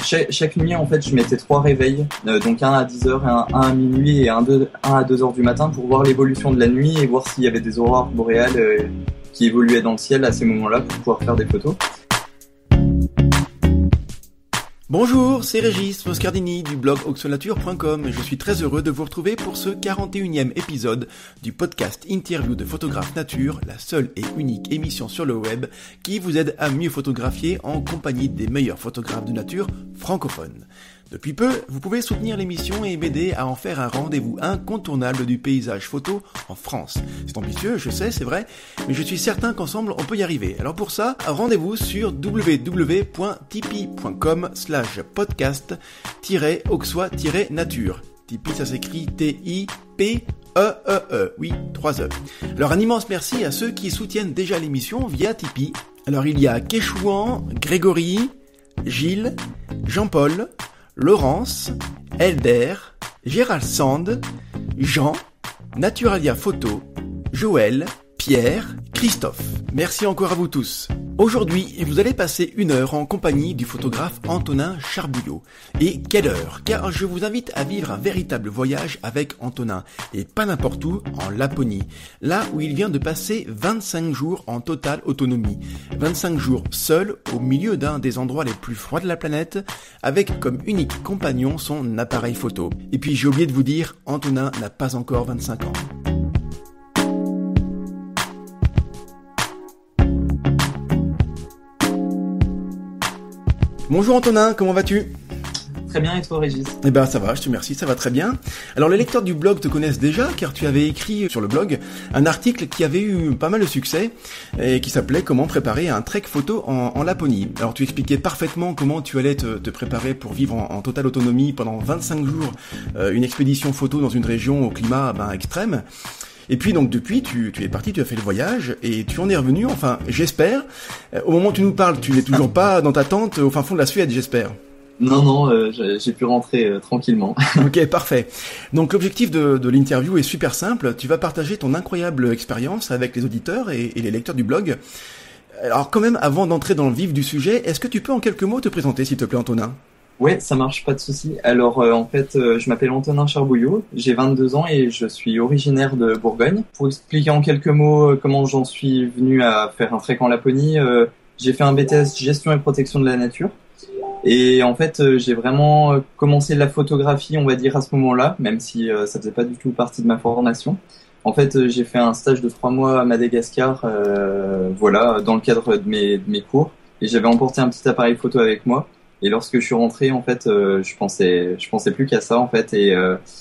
chaque nuit, en fait, je mettais 3 réveils, donc un à 10h, un à minuit et un à 2h du matin pour voir l'évolution de la nuit et voir s'il y avait des aurores boréales qui évoluaient dans le ciel à ces moments-là pour pouvoir faire des photos. Bonjour, c'est Régis Moscardini du blog oxonature.com et je suis très heureux de vous retrouver pour ce 41e épisode du podcast Interview de photographe nature, la seule et unique émission sur le web qui vous aide à mieux photographier en compagnie des meilleurs photographes de nature francophones. Depuis peu, vous pouvez soutenir l'émission et m'aider à en faire un rendez-vous incontournable du paysage photo en France. C'est ambitieux, je sais, c'est vrai, mais je suis certain qu'ensemble on peut y arriver. Alors pour ça, rendez-vous sur www.tipeee.com/podcast-auxois-nature. Tipeee, ça s'écrit T-I-P-E-E-E. Oui, 3 E. Alors un immense merci à ceux qui soutiennent déjà l'émission via Tipeee. Alors il y a Kéchouan, Grégory, Gilles, Jean-Paul, Laurence, Elder, Gérald Sand, Jean, Naturalia Photo, Joël, Pierre, Christophe. Merci encore à vous tous. Aujourd'hui, vous allez passer 1 heure en compagnie du photographe Antonin Charbouillot. Et quelle heure, car je vous invite à vivre un véritable voyage avec Antonin, et pas n'importe où, en Laponie, là où il vient de passer 25 jours en totale autonomie. 25 jours seul, au milieu d'un des endroits les plus froids de la planète, avec comme unique compagnon son appareil photo. Et puis j'ai oublié de vous dire, Antonin n'a pas encore 25 ans. Bonjour Antonin, comment vas-tu ? Très bien, et toi Régis ? Eh ben ça va, je te remercie, ça va très bien. Alors les lecteurs du blog te connaissent déjà car tu avais écrit sur le blog un article qui avait eu pas mal de succès et qui s'appelait « Comment préparer un trek photo en Laponie ». Alors tu expliquais parfaitement comment tu allais te préparer pour vivre en totale autonomie pendant 25 jours une expédition photo dans une région au climat extrême. Et puis donc depuis, tu es parti, tu as fait le voyage et tu en es revenu, enfin j'espère. Au moment où tu nous parles, tu n'es toujours pas dans ta tente au fin fond de la Suède, j'espère. Non, j'ai pu rentrer tranquillement. Ok, parfait. Donc l'objectif de l'interview est super simple. Tu vas partager ton incroyable expérience avec les auditeurs et les lecteurs du blog. Alors quand même, avant d'entrer dans le vif du sujet, est-ce que tu peux en quelques mots te présenter, s'il te plaît, Antonin ? Ouais, ça marche, pas de souci. Alors en fait, je m'appelle Antonin Charbouillot, j'ai 22 ans et je suis originaire de Bourgogne. Pour expliquer en quelques mots comment j'en suis venu à faire un trek en Laponie, j'ai fait un BTS gestion et protection de la nature. Et en fait, j'ai vraiment commencé la photographie, on va dire, à ce moment-là, même si ça faisait pas du tout partie de ma formation. En fait, j'ai fait un stage de 3 mois à Madagascar, voilà, dans le cadre de mes cours. Et j'avais emporté un petit appareil photo avec moi. Et lorsque je suis rentré, en fait, je pensais plus qu'à ça, en fait. Et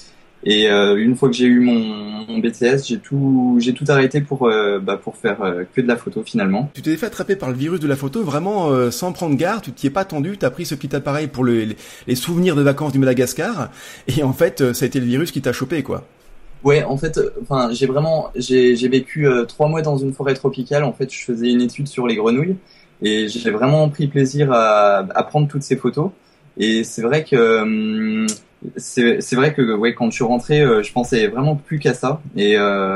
une fois que j'ai eu mon BTS, j'ai tout arrêté pour faire que de la photo finalement. Tu t'es fait attraper par le virus de la photo vraiment sans prendre garde. Tu t'y es pas attendu. T'as pris ce petit appareil pour les souvenirs de vacances du Madagascar. Et en fait, ça a été le virus qui t'a chopé, quoi. Ouais, en fait, j'ai vécu 3 mois dans une forêt tropicale. En fait, je faisais une étude sur les grenouilles. Et j'ai vraiment pris plaisir à prendre toutes ces photos. Et c'est vrai que ouais, quand je suis rentré, je pensais vraiment plus qu'à ça. Et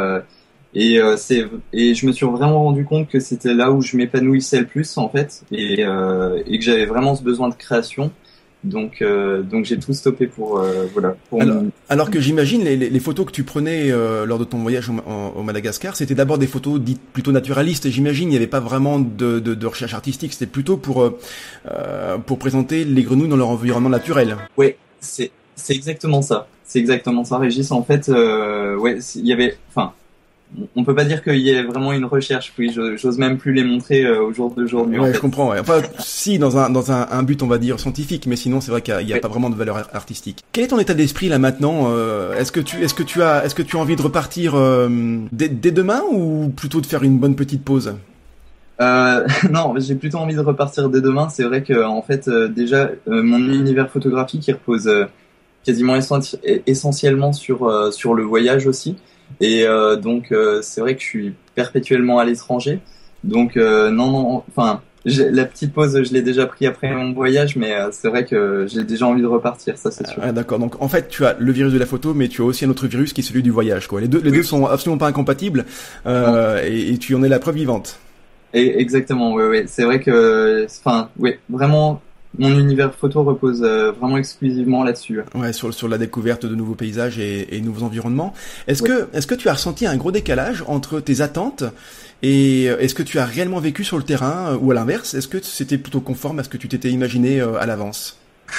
je me suis vraiment rendu compte que c'était là où je m'épanouissais le plus en fait, et que j'avais vraiment ce besoin de création. Donc j'ai tout stoppé pour voilà. Alors que j'imagine les photos que tu prenais lors de ton voyage au Madagascar, c'était d'abord des photos dites plutôt naturalistes. J'imagine il n'y avait pas vraiment de recherche artistique. C'était plutôt pour présenter les grenouilles dans leur environnement naturel. Ouais, c'est exactement ça. C'est exactement ça, Régis. En fait, ouais, il y avait, on peut pas dire qu'il y ait vraiment une recherche. Oui, j'ose même plus les montrer au jour d'aujourd'hui. Ouais, en fait. Je comprends. Ouais. Enfin, si dans un but, on va dire scientifique, mais sinon c'est vrai qu'il y a pas vraiment de valeur artistique. Quel est ton état d'esprit là maintenant ? Est-ce que tu as envie de repartir dès demain ou plutôt de faire une bonne petite pause ? Non, j'ai plutôt envie de repartir dès demain. C'est vrai que en fait, déjà, mon univers photographique il repose quasiment essentiellement sur le voyage aussi. Et donc c'est vrai que je suis perpétuellement à l'étranger. Donc la petite pause, je l'ai déjà pris après mon voyage, mais c'est vrai que j'ai déjà envie de repartir, ça c'est sûr. Ah, d'accord. Donc en fait, tu as le virus de la photo, mais tu as aussi un autre virus qui est celui du voyage, quoi. Les deux sont absolument pas incompatibles, et tu en es la preuve vivante. Exactement, ouais. C'est vrai que, vraiment, mon univers photo repose vraiment exclusivement là-dessus. Ouais, sur la découverte de nouveaux paysages et nouveaux environnements. Est-ce Oui. que tu as ressenti un gros décalage entre tes attentes et est-ce que tu as réellement vécu sur le terrain ou à l'inverse, est-ce que c'était plutôt conforme à ce que tu t'étais imaginé à l'avance?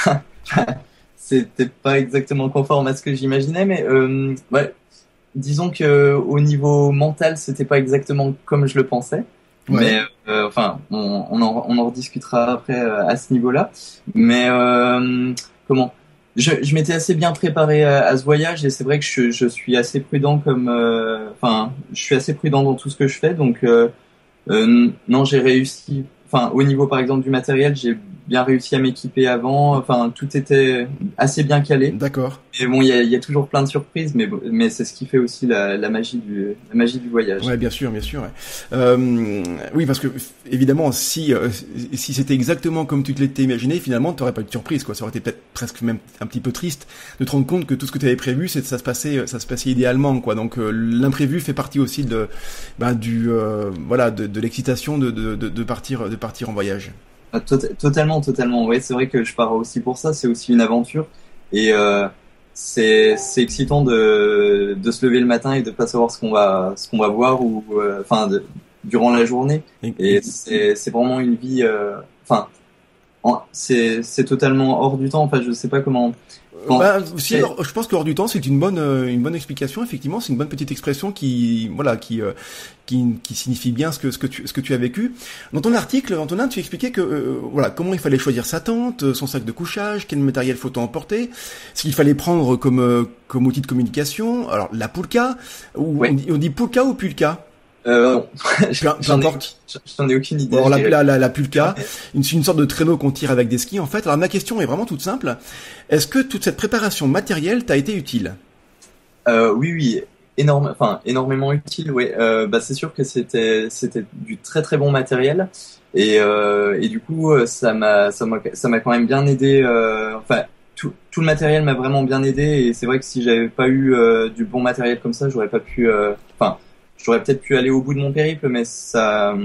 C'était pas exactement conforme à ce que j'imaginais, mais ouais, disons que au niveau mental, c'était pas exactement comme je le pensais. Ouais. Mais enfin, on en rediscutera après à ce niveau-là. Mais comment? Je m'étais assez bien préparé à ce voyage et c'est vrai que je suis assez prudent comme, enfin, je suis assez prudent dans tout ce que je fais. Donc non, j'ai réussi. Enfin, au niveau par exemple du matériel, j'ai bien réussi à m'équiper avant. Enfin, tout était assez bien calé. D'accord. Et bon, il y a toujours plein de surprises, mais c'est ce qui fait aussi la magie du voyage. Ouais, bien sûr, bien sûr. Ouais. Oui, parce que évidemment, si c'était exactement comme tu te l'étais imaginé, finalement, t'aurais pas eu de surprise, quoi. Ça aurait été peut-être presque même un petit peu triste de te rendre compte que tout ce que tu avais prévu, ça se passait idéalement, quoi. Donc l'imprévu fait partie aussi de l'excitation de partir en voyage. Totalement, totalement. Ouais, c'est vrai que je pars aussi pour ça. C'est aussi une aventure et c'est excitant de se lever le matin et de pas savoir ce qu'on va voir ou enfin durant la journée. Et c'est vraiment une vie. Enfin, c'est totalement hors du temps. Enfin, je sais pas comment. Je pense que hors du temps, c'est une bonne explication. Effectivement, c'est une bonne petite expression qui signifie bien ce que tu as vécu. Dans ton article, Antonin, tu expliquais que comment il fallait choisir sa tente, son sac de couchage, quel matériel faut emporter, ce qu'il fallait prendre comme outil de communication. Alors la pulka, Ouais. on dit pulka ou pulka? J'en ai aucune idée. Alors la pulka, une sorte de traîneau qu'on tire avec des skis en fait. Alors ma question est vraiment toute simple. Est-ce que toute cette préparation matérielle t'a été utile? Oui, énormément utile. Ouais, c'est sûr que c'était du très très bon matériel et du coup ça m'a quand même bien aidé. Enfin tout le matériel m'a vraiment bien aidé et c'est vrai que si j'avais pas eu du bon matériel comme ça, j'aurais pas pu. J'aurais peut-être pu aller au bout de mon périple, mais ça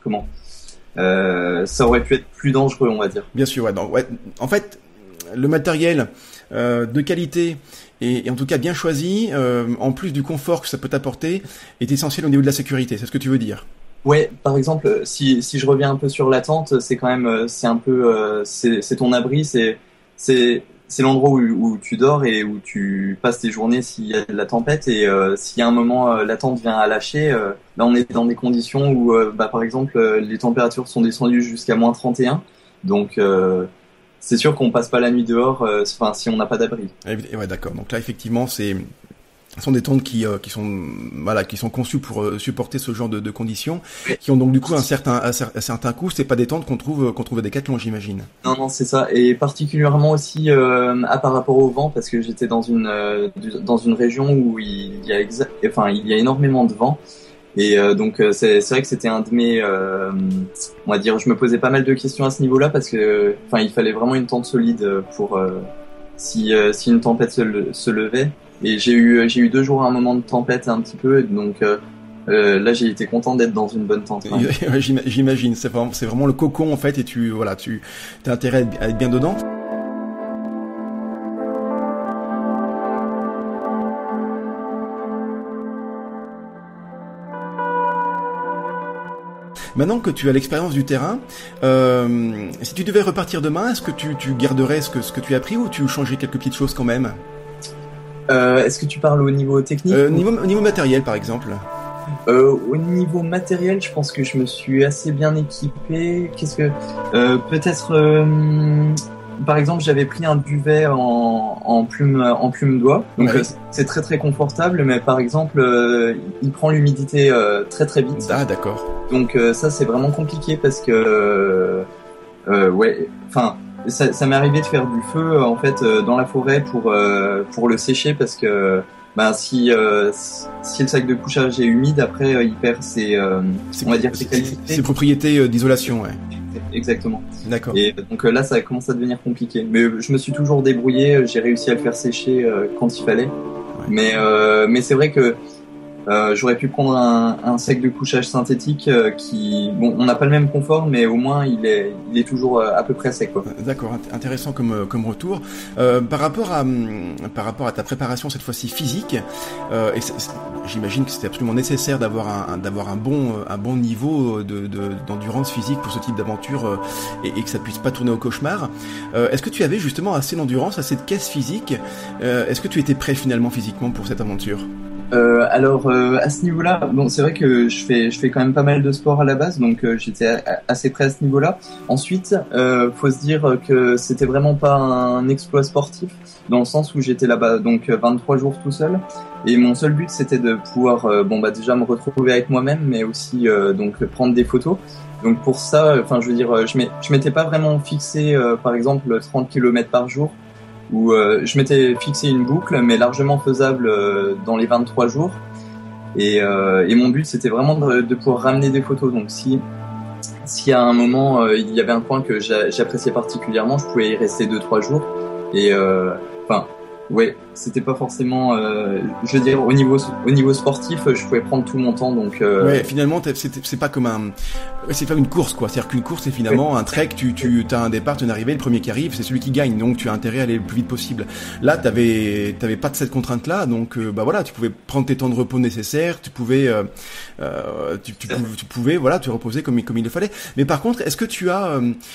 ça aurait pu être plus dangereux, on va dire. Bien sûr, ouais. Donc, ouais. En fait, le matériel de qualité et en tout cas bien choisi, en plus du confort que ça peut t'apporter, est essentiel au niveau de la sécurité. C'est ce que tu veux dire? Ouais, par exemple, si je reviens un peu sur la tente, c'est quand même, c'est un peu, c'est ton abri, c'est l'endroit où tu dors et où tu passes tes journées s'il y a de la tempête et s'il y a un moment la tente vient à lâcher, là on est dans des conditions où, par exemple, les températures sont descendues jusqu'à -31, donc c'est sûr qu'on passe pas la nuit dehors, si on n'a pas d'abri. Ouais, d'accord. Donc là, effectivement, ce sont des tentes qui sont conçues pour supporter ce genre de conditions, qui ont donc du coup un certain coût. C'est pas des tentes qu'on trouve à Decathlon, j'imagine. Non, c'est ça. Et particulièrement aussi par rapport au vent, parce que j'étais dans une région où il y a énormément de vent. Et donc c'est vrai que c'était un de mes, on va dire, je me posais pas mal de questions à ce niveau-là parce que, il fallait vraiment une tente solide pour si une tempête se levait. Et j'ai eu 2 jours à un moment de tempête un petit peu, donc là j'ai été content d'être dans une bonne tente. Ouais. J'imagine, c'est vraiment le cocon en fait, et tu as intérêt à être bien dedans. Maintenant que tu as l'expérience du terrain, si tu devais repartir demain, est-ce que tu garderais ce que tu as appris ou tu changerais quelques petites choses quand même? Est-ce que tu parles au niveau technique niveau matériel, par exemple? Au niveau matériel, je pense que je me suis assez bien équipé. Peut-être, par exemple, j'avais pris un duvet en plume d'oie, donc ouais. C'est très très confortable. Mais par exemple, il prend l'humidité très très vite. Ah, d'accord. Donc ça, c'est vraiment compliqué parce que ça m'est arrivé de faire du feu en fait dans la forêt pour le sécher parce que si le sac de couchage est humide, après il perd ses qualités. Ses propriétés d'isolation, ouais. Exactement. D'accord. Et donc là, ça commence à devenir compliqué. Mais je me suis toujours débrouillé, j'ai réussi à le faire sécher quand il fallait. Ouais. Mais c'est vrai que J'aurais pu prendre un sac de couchage synthétique qui, bon, on n'a pas le même confort, mais au moins il est toujours à peu près sec, quoi. D'accord, intéressant comme retour. Par rapport à ta préparation cette fois-ci physique, j'imagine que c'était absolument nécessaire d'avoir un bon niveau d'endurance physique pour ce type d'aventure et que ça puisse pas tourner au cauchemar. Est-ce que tu avais justement assez d'endurance, assez de caisse physique? Est-ce que tu étais prêt finalement physiquement pour cette aventure? À ce niveau-là, bon, c'est vrai que je fais quand même pas mal de sport à la base, donc j'étais assez prêt à ce niveau-là. Ensuite, faut se dire que c'était vraiment pas un exploit sportif, dans le sens où j'étais là-bas donc 23 jours tout seul, et mon seul but c'était de pouvoir, déjà me retrouver avec moi-même, mais aussi donc prendre des photos. Donc pour ça, enfin je veux dire, je m'étais pas vraiment fixé, par exemple 30 km par jour. Où je m'étais fixé une boucle, mais largement faisable dans les 23 jours. Et mon but, c'était vraiment de pouvoir ramener des photos. Donc si à un moment, il y avait un coin que j'appréciais particulièrement, je pouvais y rester 2-3 jours. Et ouais, c'était pas forcément, je veux dire, au niveau sportif, je pouvais prendre tout mon temps. Donc ouais, finalement, c'est pas comme c'est pas une course, quoi. C'est-à-dire qu'une course, c'est finalement un trek. Tu as un départ, une arrivée. Le premier qui arrive, c'est celui qui gagne. Donc, tu as intérêt à aller le plus vite possible. Là, t'avais pas de cette contrainte-là. Donc, voilà, tu pouvais prendre tes temps de repos nécessaires. Tu pouvais, tu pouvais, voilà, te reposer comme il le fallait. Mais par contre, est-ce que tu as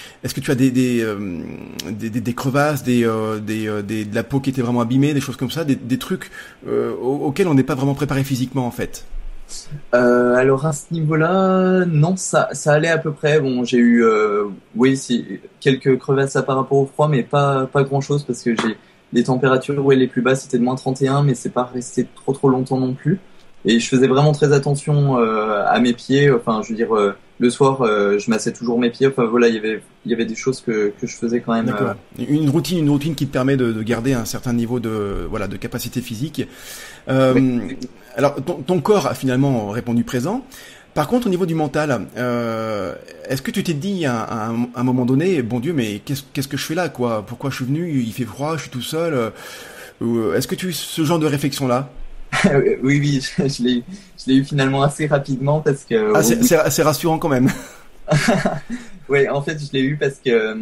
des crevasses, de la peau qui était vraiment abîmée, des choses comme ça, des trucs auxquels on n'est pas vraiment préparé physiquement, en fait? Alors à ce niveau-là, non, ça allait à peu près. Bon, j'ai eu, quelques crevasses par rapport au froid, mais pas grand-chose parce que les températures, les plus basses c'était de -31, mais c'est pas resté trop longtemps non plus. Et je faisais vraiment très attention à mes pieds. Enfin, je veux dire, le soir, je massais toujours mes pieds. Enfin voilà, il y avait des choses que je faisais quand même. D'accord. Une routine qui te permet de garder un certain niveau de capacité physique. Oui. Alors, ton corps a finalement répondu présent. Par contre, au niveau du mental, est-ce que tu t'es dit à un moment donné, bon Dieu, mais qu'est-ce que je fais là, quoi? Pourquoi je suis venu? Il fait froid, je suis tout seul. Est-ce que tu as eu ce genre de réflexion-là? Oui, je l'ai eu finalement assez rapidement parce que. Ah, c'est rassurant quand même. Ouais, en fait, je l'ai eu parce que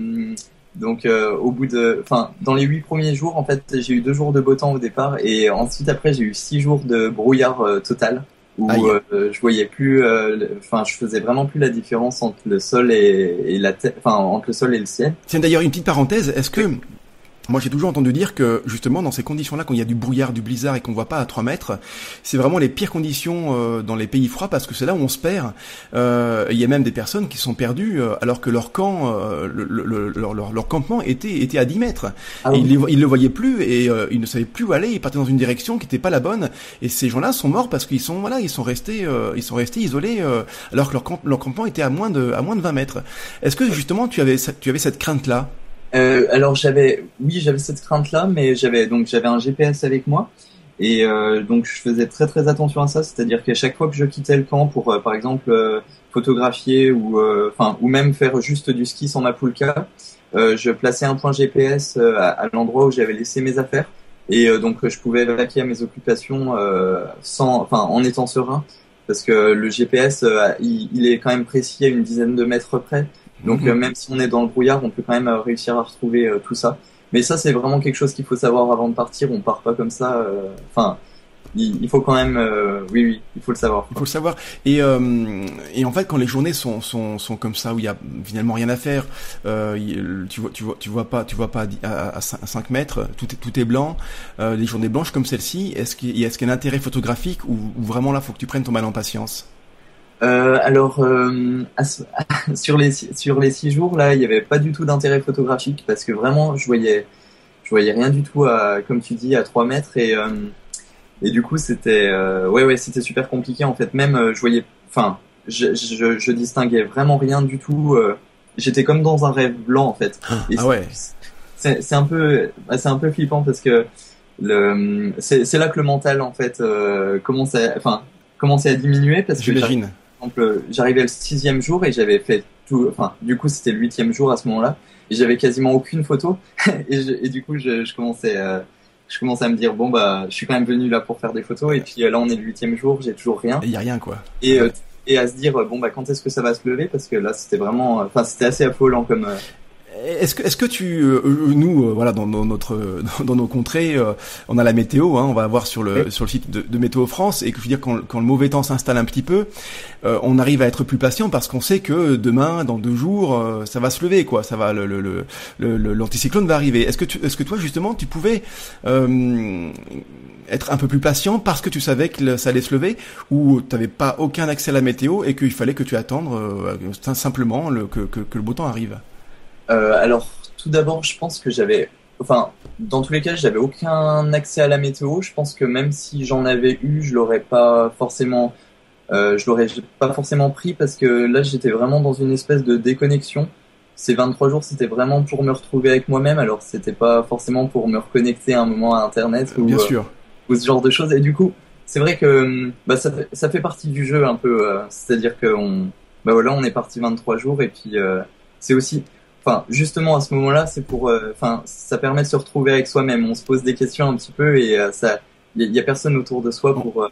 dans les 8 premiers jours, en fait, j'ai eu 2 jours de beau temps au départ et ensuite après j'ai eu 6 jours de brouillard total où je voyais plus, je faisais vraiment plus la différence entre le sol et la terre, entre le sol et le ciel. Tiens, d'ailleurs, une petite parenthèse, est-ce que moi, j'ai toujours entendu dire que, justement, dans ces conditions-là, quand il y a du brouillard, du blizzard et qu'on voit pas à 3 mètres, c'est vraiment les pires conditions dans les pays froids parce que c'est là où on se perd. Il y a même des personnes qui sont perdues alors que leur camp, leur campement était à 10 mètres. Ah et oui. ils le voyaient plus et ils ne savaient plus où aller. Ils partaient dans une direction qui n'était pas la bonne. Et ces gens-là sont morts parce qu'ils sont restés isolés alors que leur campement était à moins de 20 mètres. Est-ce que, justement, tu avais cette crainte-là? Alors j'avais cette crainte-là, mais j'avais un GPS avec moi et donc je faisais très très attention à ça, c'est-à-dire qu'à chaque fois que je quittais le camp pour par exemple photographier ou même faire juste du ski sans ma poulka, je plaçais un point GPS à l'endroit où j'avais laissé mes affaires et donc je pouvais vaquer à mes occupations en étant serein parce que le GPS il est quand même précis à une dizaine de mètres près. Donc même si on est dans le brouillard, on peut quand même réussir à retrouver tout ça. Mais ça, c'est vraiment quelque chose qu'il faut savoir avant de partir. On part pas comme ça. Il faut quand même, oui, il faut le savoir. Il faut le savoir. Et en fait, quand les journées sont comme ça, où il y a finalement rien à faire, tu vois pas à 5 mètres, tout est blanc. Les journées blanches comme celle-ci, est-ce qu'il y a un intérêt photographique ou vraiment là, faut que tu prennes ton mal en patience? Sur les 6 jours là, il y avait pas du tout d'intérêt photographique parce que vraiment je voyais rien du tout comme tu dis à 3 mètres et du coup c'était c'était super compliqué en fait. Même je distinguais vraiment rien du tout. J'étais comme dans un rêve blanc en fait. Et ouais. C'est un peu flippant parce que c'est là que le mental en fait commençait à diminuer parce que j'imagine. J'arrivais le 6e jour et j'avais fait tout, du coup c'était le 8e jour à ce moment-là et j'avais quasiment aucune photo et du coup je je commence à me dire bon bah je suis quand même venu là pour faire des photos et puis là on est le 8e jour, j'ai toujours rien. Il y a rien quoi. Et à se dire bon bah quand est-ce que ça va se lever, parce que là c'était vraiment, enfin c'était assez affolant comme. Est-ce que tu nous voilà dans nos contrées on a la météo, on va voir sur le site de Météo France, et que je veux dire quand le mauvais temps s'installe un petit peu, on arrive à être plus patient parce qu'on sait que demain, dans 2 jours, ça va se lever quoi, ça va l'anticyclone va arriver. Est-ce que toi justement tu pouvais être un peu plus patient parce que tu savais que ça allait se lever, ou t'avais pas aucun accès à la météo et qu'il fallait que tu attendes simplement que le beau temps arrive? Alors, tout d'abord, je pense que dans tous les cas, j'avais aucun accès à la météo. Je pense que même si j'en avais eu, je l'aurais pas forcément pris, parce que là, j'étais vraiment dans une espèce de déconnexion. Ces 23 jours, c'était vraiment pour me retrouver avec moi-même. Alors, c'était pas forcément pour me reconnecter à un moment à Internet Bien sûr. Ou ce genre de choses. Et du coup, c'est vrai que ça fait partie du jeu un peu. C'est-à-dire que on est parti 23 jours et puis c'est aussi. Enfin, justement, à ce moment-là, c'est ça permet de se retrouver avec soi-même. On se pose des questions un petit peu et il y a personne autour de soi pour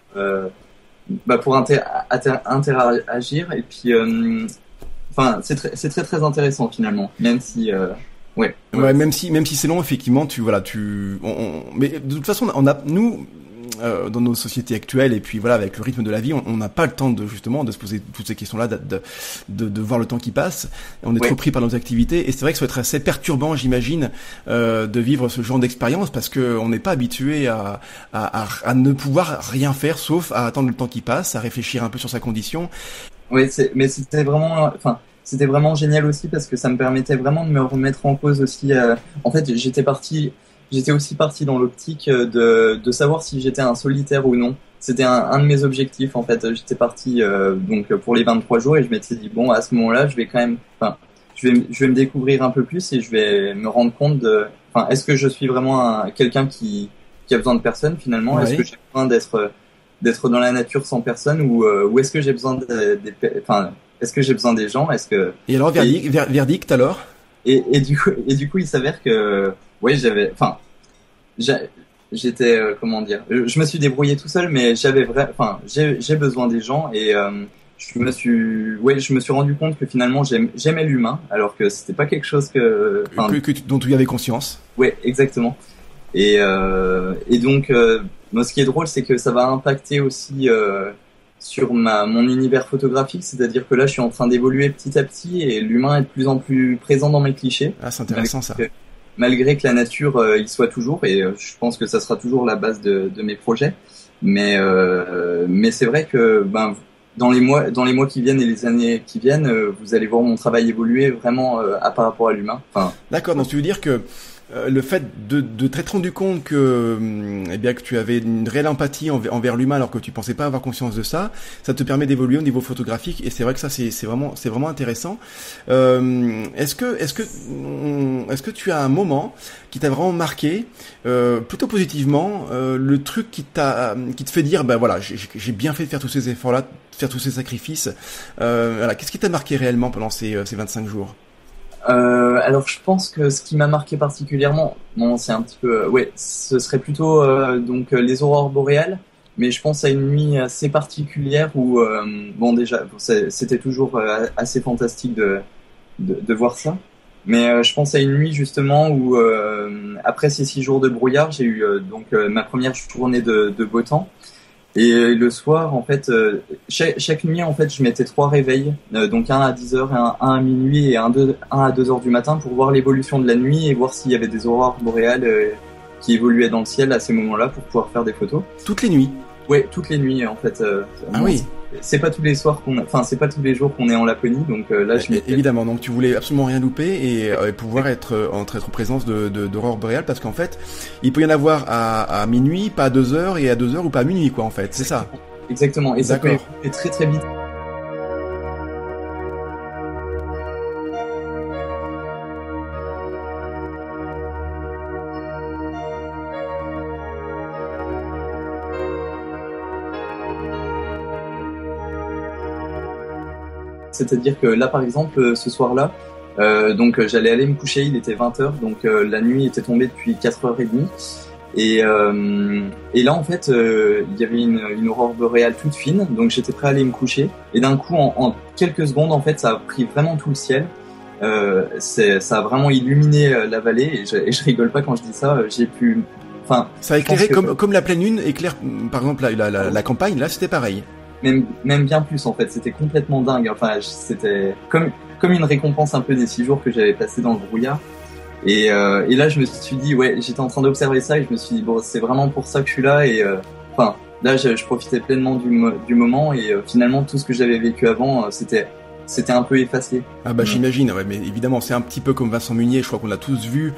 interagir. Et puis, c'est très très intéressant finalement, même si, même si c'est long, effectivement, mais de toute façon, nous. Dans nos sociétés actuelles, et puis voilà, avec le rythme de la vie, on n'a pas le temps de se poser toutes ces questions-là, de voir le temps qui passe. On est trop pris par nos activités, et c'est vrai que ça va être assez perturbant, j'imagine, de vivre ce genre d'expérience, parce que on n'est pas habitué à ne pouvoir rien faire sauf à attendre le temps qui passe, à réfléchir un peu sur sa condition. Oui, mais c'était vraiment génial aussi, parce que ça me permettait vraiment de me remettre en cause aussi. En fait, j'étais aussi parti dans l'optique de savoir si j'étais un solitaire ou non. C'était un de mes objectifs, en fait. J'étais parti donc pour les 23 jours, et je m'étais dit bon, à ce moment-là, je vais me découvrir un peu plus, et je vais me rendre compte est-ce que je suis vraiment quelqu'un qui a besoin de personne finalement? Est-ce que j'ai besoin d'être dans la nature sans personne, ou est-ce que j'ai besoin est-ce que j'ai besoin des gens? Et alors verdict alors? Et du coup, il s'avère que j'étais comment dire, je me suis débrouillé tout seul, mais j'ai besoin des gens, et je me suis rendu compte que finalement j'aimais l'humain, alors que c'était pas quelque chose dont tu avais conscience. Ouais, exactement. Et donc ce qui est drôle, c'est que ça va impacter aussi sur mon univers photographique, c'est-à-dire que là je suis en train d'évoluer petit à petit, et l'humain est de plus en plus présent dans mes clichés. Ah, c'est intéressant ça. Malgré que la nature y soit toujours, et je pense que ça sera toujours la base de mes projets, mais c'est vrai que dans les mois qui viennent et les années qui viennent, vous allez voir mon travail évoluer vraiment par rapport à l'humain. D'accord, donc tu veux dire que le fait de t'être rendu compte que que tu avais une réelle empathie envers l'humain, alors que tu pensais pas avoir conscience de ça, ça te permet d'évoluer au niveau photographique, et c'est vrai que ça c'est vraiment intéressant. Est-ce que tu as un moment qui t'a vraiment marqué, plutôt positivement, le truc qui te fait dire j'ai bien fait de faire tous ces efforts-là, de faire tous ces sacrifices. Qu'est-ce qui t'a marqué réellement pendant ces 25 jours? Alors je pense que ce qui m'a marqué particulièrement, c'est un petit peu, ce serait plutôt les aurores boréales, mais je pense à une nuit assez particulière où déjà c'était toujours assez fantastique de voir ça, mais je pense à une nuit justement où après ces 6 jours de brouillard, j'ai eu ma première journée de beau temps. Et le soir, en fait, chaque nuit, en fait, je mettais 3 réveils, donc un à 10h, un à minuit et un à 2h du matin, pour voir l'évolution de la nuit et voir s'il y avait des aurores boréales qui évoluaient dans le ciel à ces moments-là, pour pouvoir faire des photos. Toutes les nuits? Ouais, toutes les nuits, en fait. Oui. C'est pas tous les soirs c'est pas tous les jours qu'on est en Laponie, donc là évidemment, donc tu voulais absolument rien louper et pouvoir être en présence d'aurore boréale, parce qu'en fait, il peut y en avoir à minuit, pas à 2h, et à 2h ou pas à minuit, quoi, en fait, c'est ça. Exactement, et ça peut évoluer très très vite. C'est-à-dire que là, par exemple, ce soir-là, j'allais aller me coucher, il était 20h, donc la nuit était tombée depuis 4h30. Et là, en fait, il y avait une aurore boréale toute fine, donc j'étais prêt à aller me coucher. Et d'un coup, en quelques secondes, en fait, ça a pris vraiment tout le ciel. Ça a vraiment illuminé la vallée, et je rigole pas quand je dis ça. J'ai pu, enfin, ça a éclairé comme la pleine lune éclaire, par exemple, la campagne. Là, c'était pareil. Même bien plus, en fait. C'était complètement dingue. Enfin, c'était comme une récompense un peu des 6 jours que j'avais passé dans le brouillard. Et là, je me suis dit, ouais, j'étais en train d'observer ça et je me suis dit, bon, c'est vraiment pour ça que je suis là. Et enfin, là, je profitais pleinement du moment, et finalement, tout ce que j'avais vécu avant, c'était un peu effacé. Ah bah j'imagine, ouais, mais évidemment c'est un petit peu comme Vincent Munier, je crois qu'on l'a tous vu,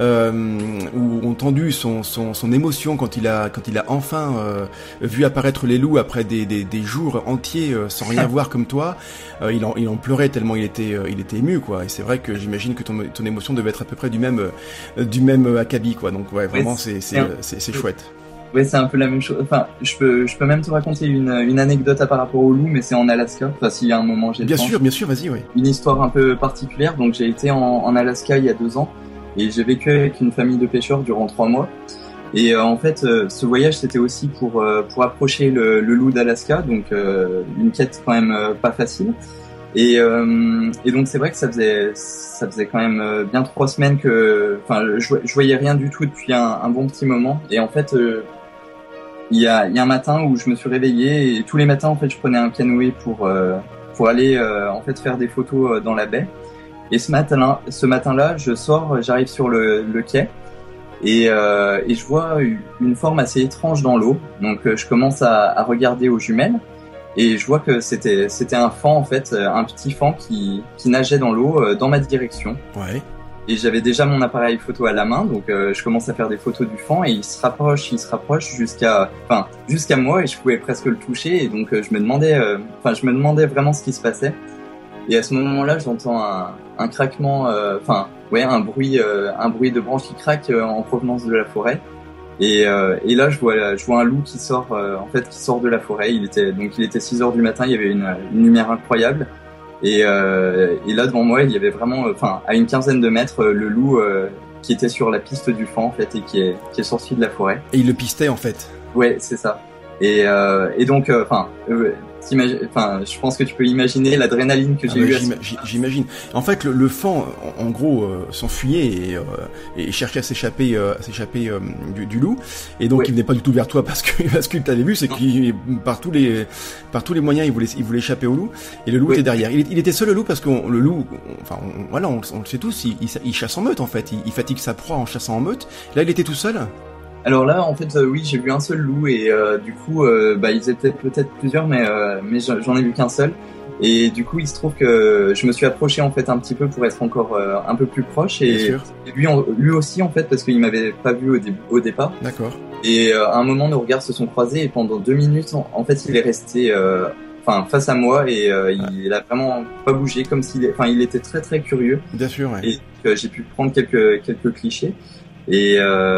ou entendu son émotion quand il a enfin vu apparaître les loups après des jours entiers sans rien voir comme toi. Il en pleurait tellement il était ému, quoi. Et c'est vrai que j'imagine que ton émotion devait être à peu près du même acabit, quoi. Donc ouais, vraiment c'est chouette. Ouais, c'est un peu la même chose. Enfin, je peux même te raconter une anecdote par rapport au loup, mais c'est en Alaska. Enfin, s'il y a un moment, j'ai le temps. Bien sûr, vas-y, oui. Une histoire un peu particulière. Donc, j'ai été en Alaska il y a 2 ans, et j'ai vécu avec une famille de pêcheurs durant 3 mois. Et en fait, ce voyage, c'était aussi pour approcher le loup d'Alaska, donc une quête quand même pas facile. Et donc c'est vrai que ça faisait quand même bien 3 semaines que, enfin, je voyais rien du tout depuis un bon petit moment. Et en fait, il y a un matin où je me suis réveillé, et tous les matins en fait je prenais un canoë pour aller en fait faire des photos dans la baie. Et ce matin-là, j'arrive sur le quai, et je vois une forme assez étrange dans l'eau. Donc je commence à regarder aux jumelles, et je vois que c'était un faon, en fait, un petit faon qui nageait dans l'eau dans ma direction. Ouais. Et j'avais déjà mon appareil photo à la main, donc je commence à faire des photos du faon, et il se rapproche jusqu'à moi, et je pouvais presque le toucher. Et donc je me demandais vraiment ce qui se passait. Et à ce moment-là, j'entends un craquement, un bruit de branches qui craquent en provenance de la forêt. Et là, je vois un loup qui sort de la forêt. Il était 6 heures du matin, il y avait une lumière incroyable. Et là, devant moi, il y avait vraiment, à une quinzaine de mètres, le loup qui était sur la piste du faon, en fait, et qui est sorti de la forêt. Et il le pistait, en fait. Ouais, c'est ça. Et donc, je pense que tu peux imaginer l'adrénaline que j'ai eue. J'imagine. En fait, le faon, en gros, s'enfuyait et cherchait à s'échapper du loup. Et donc, il venait pas du tout vers toi parce qu'il t'avait vu, c'est qu'il par tous les moyens, il voulait échapper au loup. Et le loup était derrière. Il était seul, le loup, parce que le loup, on le sait tous, il chasse en meute, en fait. Il fatigue sa proie en chassant en meute. Là, il était tout seul. Alors là, en fait, oui, j'ai vu un seul loup, et du coup, ils étaient peut-être plusieurs, mais j'en ai vu qu'un seul. Et du coup, il se trouve que je me suis approché, en fait, un petit peu pour être encore un peu plus proche. Et lui aussi, en fait, parce qu'il m'avait pas vu au départ. D'accord. Et à un moment, nos regards se sont croisés, et pendant 2 minutes, en fait, il est resté face à moi, et il a vraiment pas bougé, comme il était très très curieux. Bien sûr, ouais. Et j'ai pu prendre quelques clichés. Et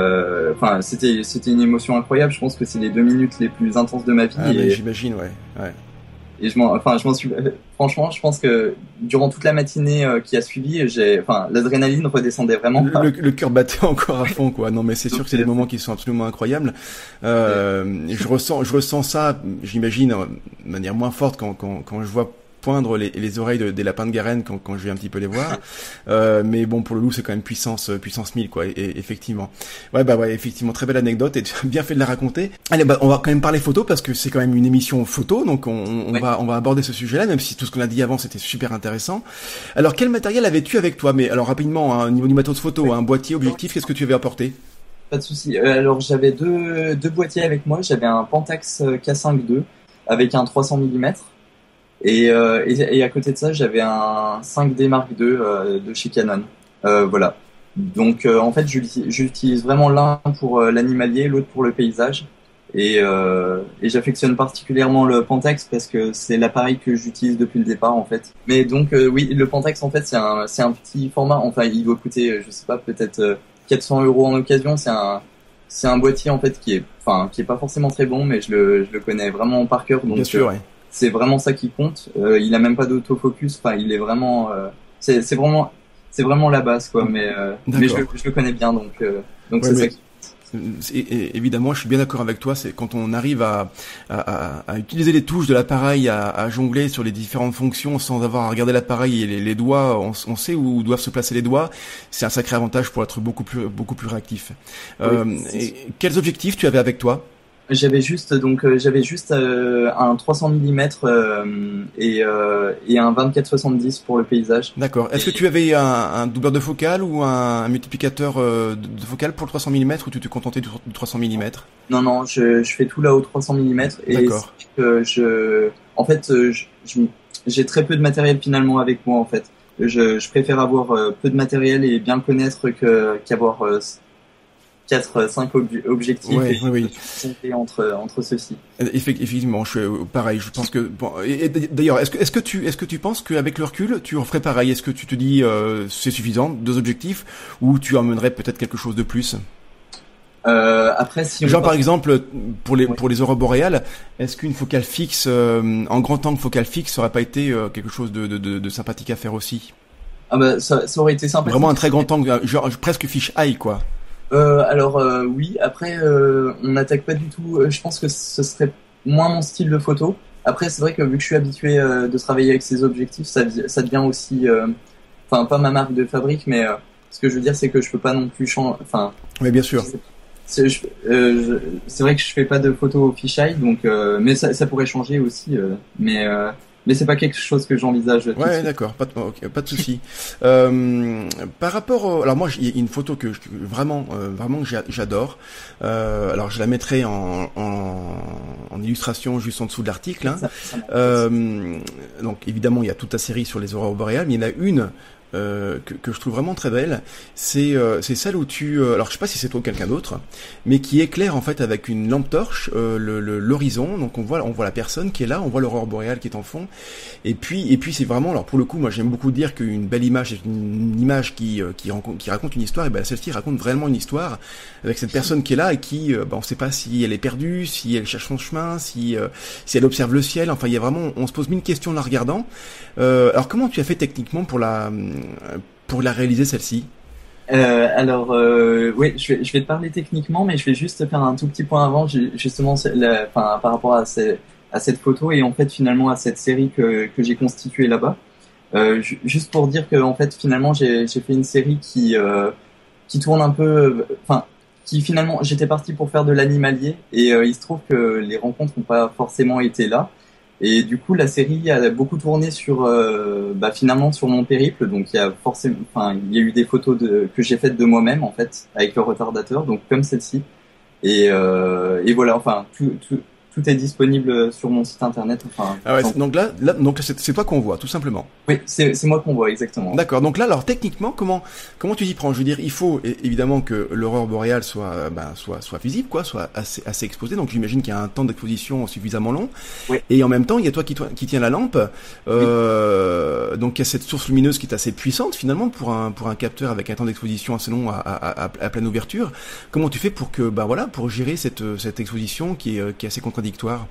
c'était une émotion incroyable. Je pense que c'est les 2 minutes les plus intenses de ma vie. Ah, j'imagine, ouais. Et je m'en suis, franchement, je pense que durant toute la matinée qui a suivi, l'adrénaline redescendait vraiment. Le cœur battait encore à fond, quoi. Non, mais c'est sûr que c'est des moments qui sont absolument incroyables. Je ressens ça, j'imagine, de manière moins forte quand je vois poindre les oreilles des lapins de Garenne quand je vais un petit peu les voir. Mais bon, pour le loup, c'est quand même puissance 1000, quoi. Et effectivement. Ouais, effectivement, très belle anecdote, et tu as bien fait de la raconter. Allez, on va quand même parler photo, parce que c'est quand même une émission photo, donc on va aborder ce sujet-là, même si tout ce qu'on a dit avant, c'était super intéressant. Alors, quel matériel avais-tu avec toi? Mais alors, rapidement, au niveau du matos photo, un boîtier, objectif, qu'est-ce que tu avais apporté? Pas de souci. Alors, j'avais deux boîtiers avec moi. J'avais un Pentax K5 II avec un 300 mm. Et à côté de ça, j'avais un 5D Mark II de chez Canon. Voilà. Donc en fait, j'utilise vraiment l'un pour l'animalier, l'autre pour le paysage. Et j'affectionne particulièrement le Pentax parce que c'est l'appareil que j'utilise depuis le départ, en fait. Mais donc oui, le Pentax, en fait, c'est un petit format. Enfin, il doit coûter, je sais pas, peut-être 400 € en occasion. C'est un boîtier, en fait, qui est pas forcément très bon, mais je le connais vraiment par cœur. Donc, bien sûr, ouais. C'est vraiment ça qui compte. Il a même pas d'autofocus. Enfin, il est vraiment. C'est vraiment la base, quoi. Mais je le connais bien, donc c'est ça qui compte. évidemment, je suis bien d'accord avec toi. C'est quand on arrive à utiliser les touches de l'appareil, à jongler sur les différentes fonctions sans avoir à regarder l'appareil et les doigts, on sait où doivent se placer les doigts. C'est un sacré avantage pour être beaucoup plus réactif. Quels objectifs tu avais avec toi? J'avais juste un 300 mm et un 24-70 pour le paysage. D'accord. Est-ce que tu avais un doubleur de focale ou un multiplicateur de focale pour le 300 mm ou tu te contentais du 300 mm? Non, je fais tout là au 300 mm et d'accord. J'ai très peu de matériel finalement avec moi en fait. Je préfère avoir peu de matériel et bien le connaître qu'avoir 4-5 objectifs et entre ceux-ci. Effectivement, je suis pareil. Je pense que bon. Et d'ailleurs, est-ce que tu penses qu'avec le recul, tu en ferais pareil? Est-ce que tu te dis c'est suffisant, 2 objectifs, ou tu emmènerais peut-être quelque chose de plus? Après, si genre par exemple pour les aurores boréales, est-ce qu'une focale fixe en grand angle focale fixe aurait pas été quelque chose de sympathique à faire aussi? Ah bah ça aurait été sympathique. Vraiment un très grand angle, genre presque fish eye quoi. Oui, après on n'attaque pas du tout, je pense que ce serait moins mon style de photo. Après c'est vrai que vu que je suis habitué de travailler avec ces objectifs, ça devient aussi pas ma marque de fabrique, mais ce que je veux dire c'est que je peux pas non plus oui, bien sûr. C'est vrai que je fais pas de photos au fisheye, donc mais ça pourrait changer aussi, mais c'est pas quelque chose que j'envisage. Ouais, d'accord, pas de souci. Par rapport alors moi, il y a une photo que vraiment que j'adore. Alors je la mettrai en illustration juste en dessous de l'article. Hein. Donc évidemment, il y a toute ta série sur les aurores boréales, mais il y en a une que je trouve vraiment très belle, c'est celle où alors je sais pas si c'est toi ou quelqu'un d'autre, mais qui éclaire en fait avec une lampe torche l'horizon. Donc on voit la personne qui est là, on voit l'aurore boréale qui est en fond, et puis c'est vraiment, alors pour le coup moi j'aime beaucoup dire qu'une belle image c'est une image qui raconte une histoire, et ben celle-ci raconte vraiment une histoire avec cette personne qui est là et qui on sait pas si elle est perdue, si elle cherche son chemin, si elle observe le ciel. Enfin il y a vraiment, on se pose mille questions en la regardant. Alors comment tu as fait techniquement pour la réaliser celle-ci? Oui, je vais te parler techniquement, mais je vais juste faire un tout petit point avant, justement, par rapport à cette photo et en fait finalement à cette série que j'ai constituée là-bas. Juste pour dire que en fait finalement j'ai fait une série qui tourne un peu, qui finalement j'étais parti pour faire de l'animalier et il se trouve que les rencontres n'ont pas forcément été là. Et du coup, la série a beaucoup tourné finalement sur mon périple. Donc, il y a eu des photos que j'ai faites de moi-même, en fait, avec le retardateur, donc comme celle-ci. Et voilà, tout est disponible sur mon site internet. Ah ouais, donc là, c'est toi qu'on voit, tout simplement. Oui, c'est moi qu'on voit, exactement. D'accord. Donc là, alors techniquement, comment tu t'y prends? Je veux dire, il faut évidemment que l'aurore boréale soit visible, quoi, soit assez exposée. Donc j'imagine qu'il y a un temps d'exposition suffisamment long. Oui. Et en même temps, il y a toi qui tiens la lampe. Oui. Donc il y a cette source lumineuse qui est assez puissante finalement pour un capteur avec un temps d'exposition assez long à pleine ouverture. Comment tu fais pour gérer cette exposition qui est assez contradictoire?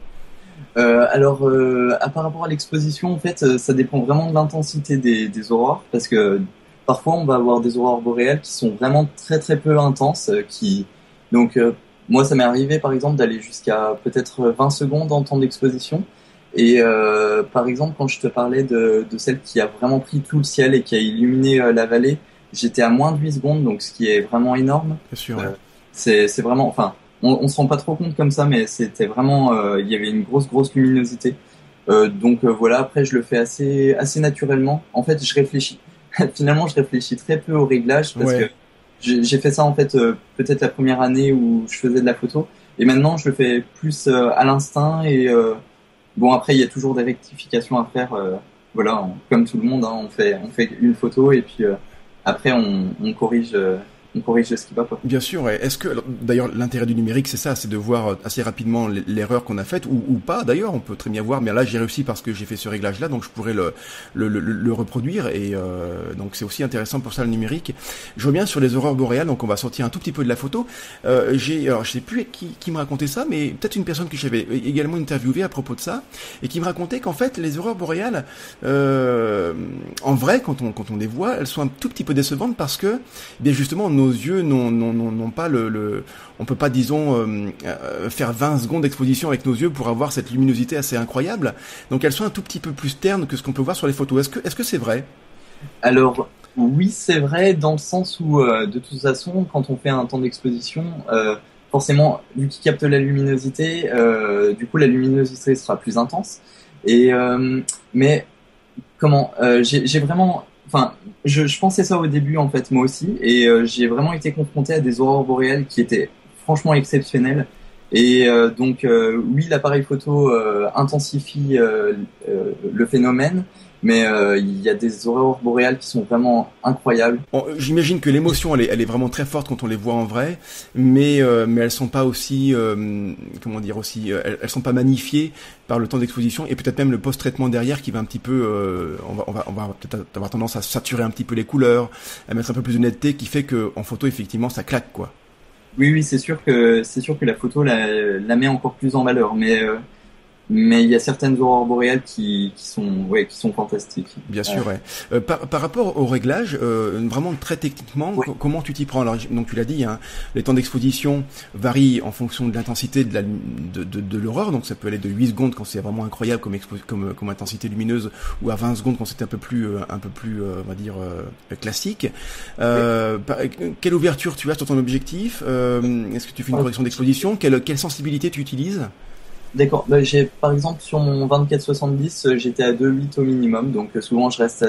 Par rapport à l'exposition, en fait, ça dépend vraiment de l'intensité des aurores, parce que parfois on va avoir des aurores boréales qui sont vraiment très très peu intenses, moi ça m'est arrivé par exemple d'aller jusqu'à peut-être 20 secondes en temps d'exposition, et par exemple quand je te parlais de celle qui a vraiment pris tout le ciel et qui a illuminé la vallée, j'étais à moins de 8 secondes, donc ce qui est vraiment énorme. Bien sûr. Ouais. C'est vraiment, on se rend pas trop compte comme ça, mais c'était vraiment, il y avait une grosse luminosité. Voilà, après je le fais assez naturellement. En fait, je réfléchis. Finalement, je réfléchis très peu au réglage parce que j'ai fait ça en fait peut-être la première année où je faisais de la photo, et maintenant je le fais plus à l'instinct. Et après il y a toujours des rectifications à faire. Voilà, comme tout le monde, hein, on fait une photo et puis après on corrige. On corrige ce qui va pas. Bien sûr. Est-ce que, d'ailleurs, l'intérêt du numérique, c'est ça, c'est de voir assez rapidement l'erreur qu'on a faite, ou pas. D'ailleurs, on peut très bien voir. Mais là, j'ai réussi parce que j'ai fait ce réglage-là, donc je pourrais le reproduire. Et donc, c'est aussi intéressant pour ça le numérique. Je reviens sur les aurores boréales. Donc, on va sortir un tout petit peu de la photo. Alors, je sais plus qui me racontait ça, mais peut-être une personne que j'avais également interviewée à propos de ça, et qui me racontait qu'en fait, les aurores boréales, en vrai, quand on les voit, elles sont un tout petit peu décevantes parce que, bien justement, nos yeux n'ont pas on peut pas, disons, faire 20 secondes d'exposition avec nos yeux pour avoir cette luminosité assez incroyable. Donc elles sont un tout petit peu plus ternes que ce qu'on peut voir sur les photos. Est-ce que c'est vrai? Alors, oui, c'est vrai, dans le sens où, de toute façon, quand on fait un temps d'exposition, forcément, vu qu'il capte la luminosité, du coup, la luminosité sera plus intense. Et mais j'ai vraiment, enfin, je pensais ça au début en fait, moi aussi, et j'ai vraiment été confronté à des aurores boréales qui étaient franchement exceptionnelles. Et donc, oui, l'appareil photo intensifie le phénomène. Mais il y a des aurores boréales qui sont vraiment incroyables. J'imagine que l'émotion, elle est vraiment très forte quand on les voit en vrai, mais elles sont pas aussi, elles sont pas magnifiées par le temps d'exposition et peut-être même le post-traitement derrière qui va un petit peu, on va peut-être avoir tendance à saturer un petit peu les couleurs, à mettre un peu plus de netteté, qui fait que en photo effectivement ça claque quoi. Oui, c'est sûr que la photo la met encore plus en valeur, mais il y a certaines aurores boréales qui sont fantastiques. Bien sûr, ouais. Par rapport au réglage, vraiment très techniquement, comment tu t'y prends? Alors, donc tu l'as dit, hein, les temps d'exposition varient en fonction de l'intensité de l'aurore, donc ça peut aller de 8 secondes quand c'est vraiment incroyable comme intensité lumineuse, ou à 20 secondes quand c'est un peu plus, on va dire, classique. Quelle ouverture tu as sur ton objectif? Est-ce que tu fais une correction d'exposition? Quelle sensibilité tu utilises? D'accord. J'ai, par exemple, sur mon 24-70, j'étais à 2.8 au minimum, donc souvent je reste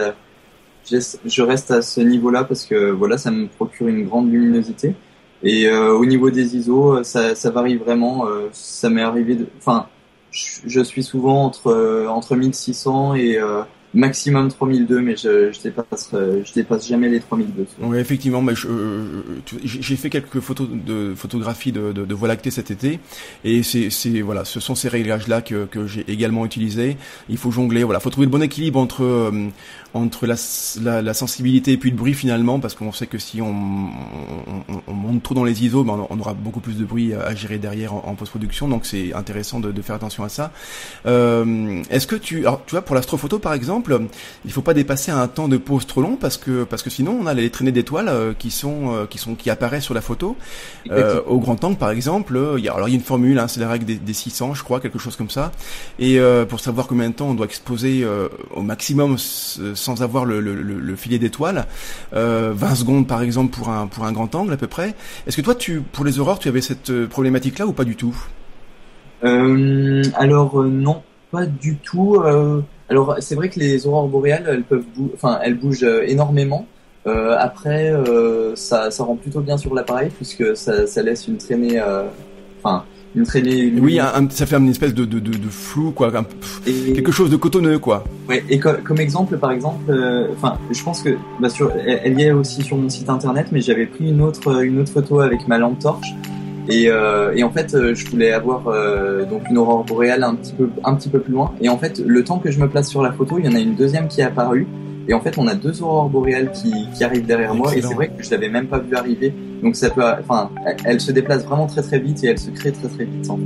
à ce niveau-là parce que voilà, ça me procure une grande luminosité. Et au niveau des ISO, ça varie vraiment. Ça m'est arrivé je suis souvent entre 1600 et maximum 3002, mais je dépasse jamais les 3002. Oui, effectivement, mais j'ai fait quelques photographies de Voie lactée cet été, et voilà, ce sont ces réglages-là que j'ai également utilisés. Il faut jongler, voilà, faut trouver le bon équilibre entre la sensibilité et puis le bruit finalement, parce qu'on sait que si on monte trop dans les ISO, on aura beaucoup plus de bruit à gérer derrière en post-production, donc c'est intéressant de faire attention à ça. Est-ce que alors tu vois, pour l'astrophoto par exemple, il faut pas dépasser un temps de pause trop long parce que sinon on a les traînées d'étoiles qui apparaissent sur la photo. Au grand angle par exemple, il y a une formule, hein, c'est la règle des 600, je crois, quelque chose comme ça. Et pour savoir combien de temps on doit exposer au maximum sans avoir le filet d'étoiles, 20 secondes par exemple pour un grand angle à peu près. Est-ce que toi pour les aurores tu avais cette problématique là ou pas du tout? Alors non, pas du tout. Alors c'est vrai que les aurores boréales elles bougent énormément. Après ça rend plutôt bien sur l'appareil puisque ça laisse une traînée une traînée. Oui, ça fait une espèce de flou quoi, quelque chose de cotonneux quoi. Ouais, et comme exemple par exemple, je pense que elle y est aussi sur mon site internet, mais j'avais pris une autre photo avec ma lampe torche. Et en fait, je voulais avoir donc une aurore boréale un petit peu plus loin. Et en fait, le temps que je me place sur la photo, il y en a une deuxième qui est apparue. Et en fait, on a deux aurores boréales qui arrivent derrière moi. Et c'est vrai que je l'avais même pas vu arriver. Donc elle se déplace vraiment très très vite et elle se crée très très vite en fait.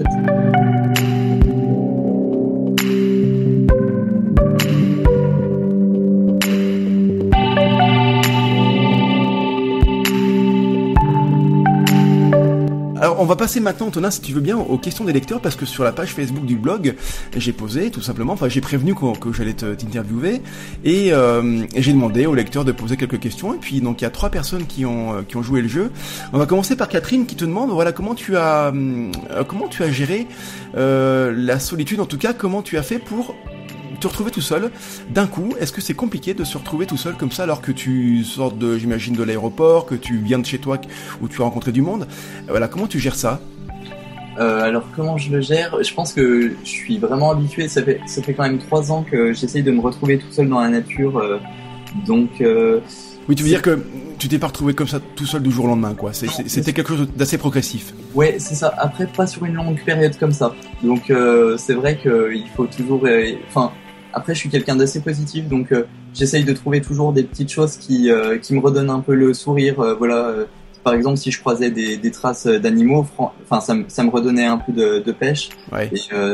Alors, on va passer maintenant, Antonin, si tu veux bien, aux questions des lecteurs, parce que sur la page Facebook du blog, j'ai posé, tout simplement, j'ai prévenu que j'allais t'interviewer, et j'ai demandé aux lecteurs de poser quelques questions, et puis, donc, il y a 3 personnes qui ont joué le jeu. On va commencer par Catherine, qui te demande, voilà, comment tu as géré, la solitude, en tout cas, comment tu as fait pour te retrouver tout seul d'un coup. Est-ce que c'est compliqué de se retrouver tout seul comme ça alors que tu sors j'imagine de l'aéroport, que tu viens de chez toi où tu as rencontré du monde? Voilà, comment tu gères ça? Alors comment je le gère? Je pense que je suis vraiment habitué. Ça fait quand même 3 ans que j'essaye de me retrouver tout seul dans la nature. Donc oui, tu veux dire que tu t'es pas retrouvé comme ça tout seul du jour au lendemain, quoi. C'était quelque chose d'assez progressif. Ouais, c'est ça. Après, pas sur une longue période comme ça. Donc c'est vrai qu'il faut toujours. Après, je suis quelqu'un d'assez positif, donc j'essaye de trouver toujours des petites choses qui me redonnent un peu le sourire. Voilà. Par exemple, si je croisais des traces d'animaux, ça me redonnait un peu de pêche. Ouais. Et,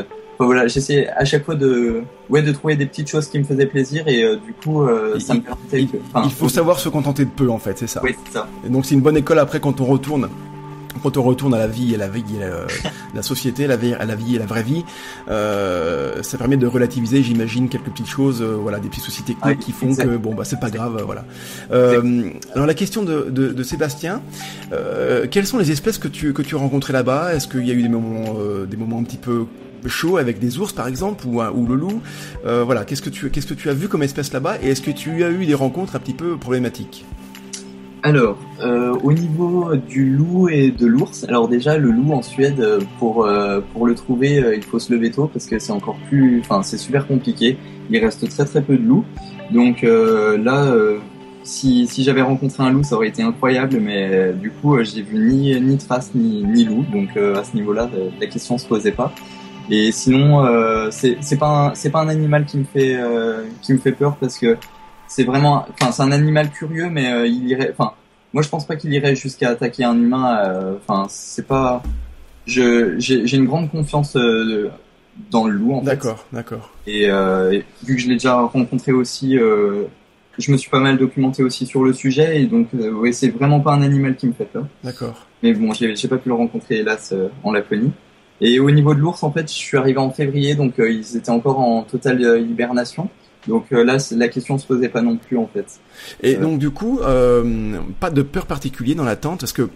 Enfin, voilà, j'essayais à chaque fois de trouver des petites choses qui me faisaient plaisir et du coup ça me permettait il faut savoir se contenter de peu en fait, c'est ça. Oui, c'est ça. Et donc c'est une bonne école après quand on retourne à la vie, la société, à la vie et la vraie vie, ça permet de relativiser, j'imagine, quelques petites choses, voilà, des petits soucis techniques qui font que bon bah c'est pas grave, voilà. Alors la question de Sébastien, quelles sont les espèces que tu as rencontrées là-bas? Est-ce qu'il y a eu des moments un petit peu chauds avec des ours par exemple ou le loup? Voilà, qu'est-ce que tu as vu comme espèce là-bas et est-ce que tu as eu des rencontres un petit peu problématiques? Alors, au niveau du loup et de l'ours, alors déjà le loup en Suède, pour le trouver, il faut se lever tôt parce que c'est super compliqué. Il reste très très peu de loups. Donc là, si j'avais rencontré un loup, ça aurait été incroyable, mais du coup, j'ai vu ni trace ni loup. Donc à ce niveau-là, la question se posait pas. Et sinon, c'est pas un animal qui me fait peur parce que c'est un animal curieux, mais moi je pense pas qu'il irait jusqu'à attaquer un humain. C'est pas, j'ai une grande confiance dans le loup en fait. D'accord. Et vu que je l'ai déjà rencontré aussi, je me suis pas mal documenté aussi sur le sujet et donc c'est vraiment pas un animal qui me fait peur. D'accord. Mais bon, j'ai pas pu le rencontrer hélas en Laponie. Et au niveau de l'ours, en fait, je suis arrivé en février, donc ils étaient encore en totale hibernation. Donc là, la question se posait pas non plus en fait. Et donc du coup, pas de peur particulière dans l'attente, parce que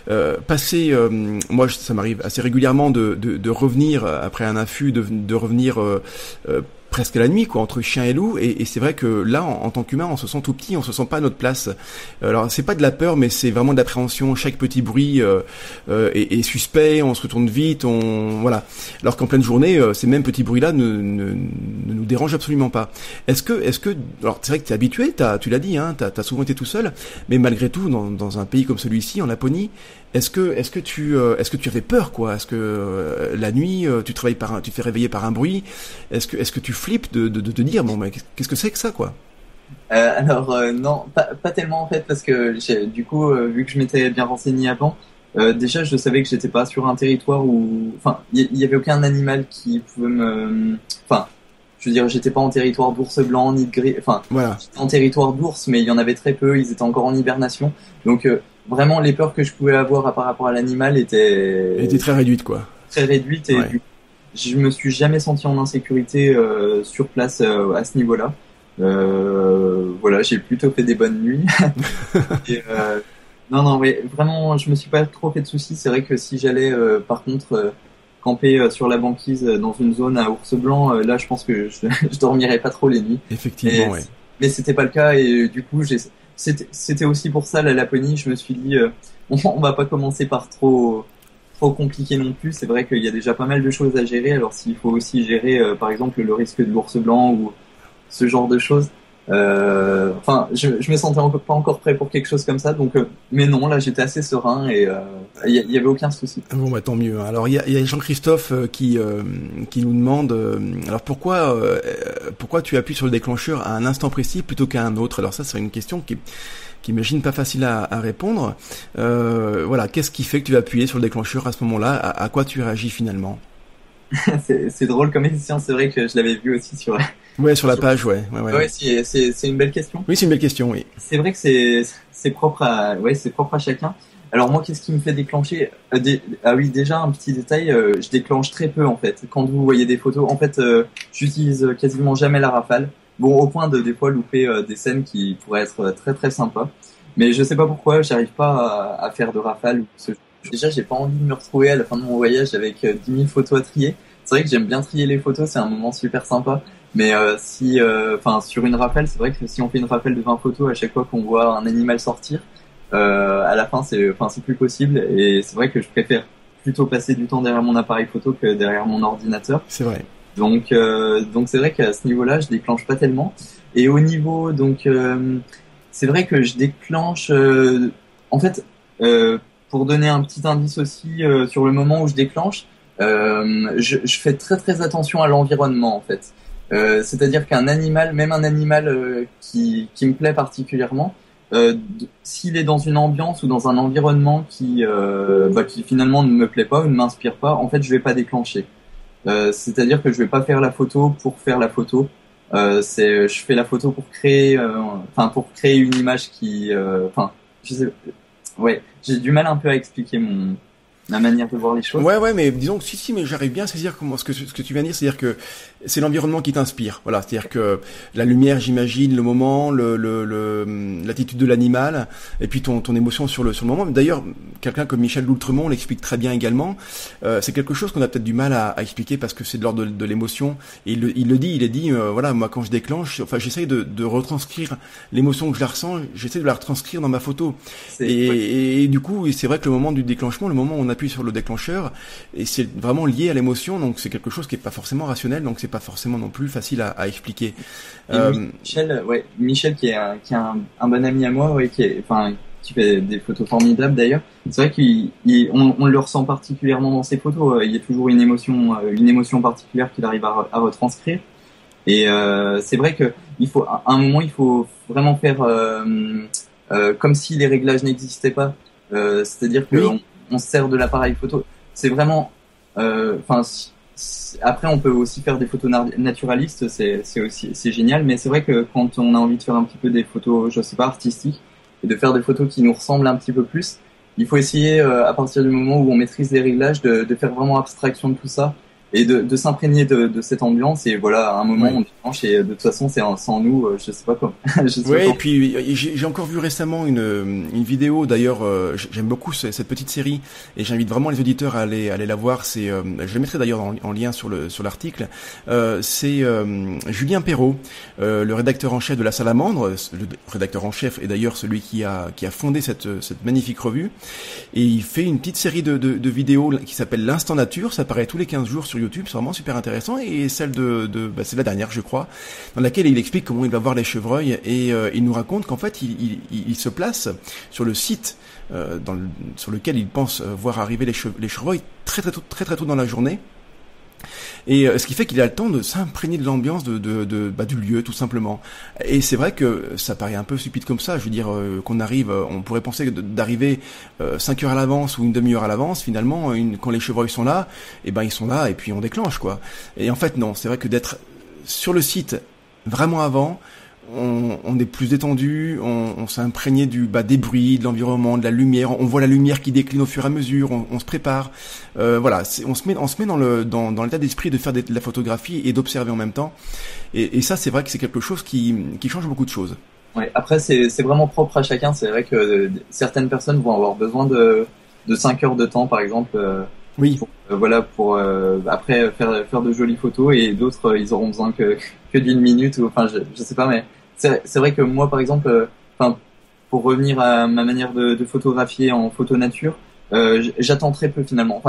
moi ça m'arrive assez régulièrement de revenir après un affût, de revenir presque la nuit, quoi, entre chien et loup, et c'est vrai que là, en tant qu'humain, on se sent tout petit, on se sent pas à notre place. Alors, c'est pas de la peur, mais c'est vraiment de l'appréhension. Chaque petit bruit est suspect, on se retourne vite, voilà. Alors qu'en pleine journée, ces mêmes petits bruits-là ne nous dérangent absolument pas. Est-ce que, alors c'est vrai que t'es habitué, tu l'as dit, hein, t'as souvent été tout seul, mais malgré tout, dans un pays comme celui-ci, en Laponie, est-ce que tu avais peur, quoi? Est-ce que la nuit tu te fais réveiller par un bruit? Est-ce que tu flippes de te dire bon, mais qu'est-ce que c'est que ça, quoi? Alors non, pas tellement en fait, parce que du coup vu que je m'étais bien renseigné avant, déjà je savais que j'étais pas sur un territoire où, il y avait aucun animal qui pouvait je veux dire, j'étais pas en territoire d'ours blanc ni de gris, voilà. J'étais en territoire d'ours, mais il y en avait très peu, ils étaient encore en hibernation, donc vraiment les peurs que je pouvais avoir par rapport à l'animal étaient très réduites, quoi. Très réduites, et du coup, je me suis jamais senti en insécurité sur place à ce niveau-là. Voilà, j'ai plutôt fait des bonnes nuits. Et, non, mais vraiment, je me suis pas trop fait de soucis. C'est vrai que si j'allais, par contre, camper sur la banquise dans une zone à ours blanc, là, je pense que je dormirais pas trop les nuits. Effectivement, oui. Mais c'était pas le cas, et du coup, c'était aussi pour ça la Laponie. Je me suis dit, on va pas commencer par trop compliqué non plus. C'est vrai qu'il y a déjà pas mal de choses à gérer. Alors s'il faut aussi gérer, par exemple, le risque de l'ours blanc ou ce genre de choses, je me sentais pas encore prêt pour quelque chose comme ça. Donc, mais non, là, j'étais assez serein et il y avait aucun souci. Bon, bah tant mieux. Alors il y a Jean-Christophe qui nous demande alors pourquoi tu appuies sur le déclencheur à un instant précis plutôt qu'à un autre. Alors ça, c'est une question qui imagine pas facile à répondre. Voilà, qu'est-ce qui fait que tu vas appuyer sur le déclencheur à ce moment-là? À quoi tu réagis finalement? C'est drôle comme question. C'est vrai que je l'avais vu aussi sur la page, ouais. Ouais, c'est une belle question. Oui, c'est une belle question, oui. C'est vrai que c'est propre à chacun. Alors moi, qu'est-ce qui me fait déclencher? Déjà un petit détail, je déclenche très peu en fait. Quand vous voyez des photos, en fait, j'utilise quasiment jamais la rafale. Bon, au point de des fois louper des scènes qui pourraient être très très sympas. Mais je sais pas pourquoi, j'arrive pas à faire de rafale. Déjà, j'ai pas envie de me retrouver à la fin de mon voyage avec 10 000 photos à trier. C'est vrai que j'aime bien trier les photos, c'est un moment super sympa. Mais sur une rafale, c'est vrai que si on fait une rafale de 20 photos à chaque fois qu'on voit un animal sortir, à la fin c'est plus possible. Et c'est vrai que je préfère plutôt passer du temps derrière mon appareil photo que derrière mon ordinateur. C'est vrai. Donc c'est vrai qu'à ce niveau-là, je déclenche pas tellement. Et au niveau c'est vrai que je déclenche en fait pour donner un petit indice aussi sur le moment où je déclenche, je fais très très attention à l'environnement en fait. C'est-à-dire qu'un animal, même un animal qui me plaît particulièrement, s'il est dans une ambiance ou dans un environnement qui finalement ne me plaît pas ou ne m'inspire pas, en fait je vais pas déclencher. C'est-à-dire que je vais pas faire la photo pour faire la photo. Je fais la photo pour créer, pour créer une image qui, je sais, ouais, j'ai du mal un peu à expliquer ma manière de voir les choses. Ouais, mais disons que si, mais j'arrive bien à saisir ce que tu viens de dire, c'est-à-dire que c'est l'environnement qui t'inspire. Voilà, c'est-à-dire que la lumière, j'imagine, le moment, l'attitude de l'animal, et puis ton émotion sur le moment. D'ailleurs, quelqu'un comme Michel Doultremont l'explique très bien également. C'est quelque chose qu'on a peut-être du mal à expliquer parce que c'est de l'ordre de l'émotion. Et il est dit, voilà, moi quand je déclenche, j'essaye de retranscrire l'émotion que je la ressens, j'essaie de la retranscrire dans ma photo. Et du coup, c'est vrai que le moment du déclenchement, le moment où on appuie sur le déclencheur, et c'est vraiment lié à l'émotion, donc c'est quelque chose qui est pas forcément rationnel, donc c'est pas forcément non plus facile à expliquer. Michel qui est un bon ami à moi, qui fait des photos formidables d'ailleurs. C'est vrai qu'on le ressent particulièrement dans ses photos. Il y a toujours une émotion particulière qu'il arrive à retranscrire. Et c'est vrai que à un moment, il faut vraiment faire comme si les réglages n'existaient pas. C'est-à-dire que on se sert de l'appareil photo. C'est vraiment, après, on peut aussi faire des photos naturalistes, c'est génial, mais c'est vrai que quand on a envie de faire un petit peu des photos, je sais pas, artistiques, et de faire des photos qui nous ressemblent un petit peu plus, il faut essayer, à partir du moment où on maîtrise les réglages, de faire vraiment abstraction de tout ça, et de s'imprégner de cette ambiance. Et voilà, à un moment, on déclenche, et de toute façon, c'est sans nous, je sais pas quoi. Et puis j'ai encore vu récemment une vidéo. D'ailleurs, j'aime beaucoup cette petite série, et j'invite vraiment les auditeurs à aller la voir. C'est, je le mettrai d'ailleurs en lien sur l'article. C'est Julien Perrault, le rédacteur en chef de La Salamandre, le rédacteur en chef, et d'ailleurs celui qui a fondé cette magnifique revue. Et il fait une petite série de vidéos qui s'appelle l'Instant Nature. Ça paraît tous les 15 jours sur YouTube, c'est vraiment super intéressant. Et celle c'est la dernière, je crois, dans laquelle il explique comment il va voir les chevreuils, et il nous raconte qu'en fait il se place sur le site sur lequel il pense voir arriver les chevreuils très tôt dans la journée. Et ce qui fait qu'il a le temps de s'imprégner de l'ambiance du lieu, tout simplement. Et c'est vrai que ça paraît un peu stupide comme ça. Je veux dire, on pourrait penser d'arriver 5 heures à l'avance ou une demi-heure à l'avance. Finalement, quand les chevreuils sont là, ils sont là, et puis on déclenche, quoi. Et en fait, non, c'est vrai que d'être sur le site vraiment avant, on est plus détendu, on s'est imprégné des bruits, de l'environnement, de la lumière. On voit la lumière qui décline au fur et à mesure. On se prépare. Voilà, on se met dans l'état d'esprit de faire de la photographie et d'observer en même temps. Et ça, c'est vrai que c'est quelque chose qui change beaucoup de choses. Ouais. Après, c'est vraiment propre à chacun. C'est vrai que certaines personnes vont avoir besoin de 5 heures de temps, par exemple. Pour après faire de jolies photos, et d'autres ils auront besoin que d'une minute, ou je sais pas, mais c'est vrai que moi, par exemple, pour revenir à ma manière de photographier en photo nature, j'attends très peu finalement.